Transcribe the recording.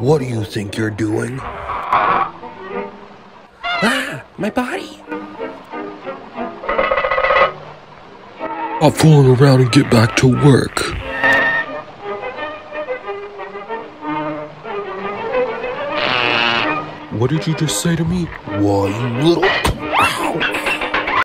What do you think you're doing? Ah, my body! Stop fooling around and get back to work. What did you just say to me? Why, you little... Ow!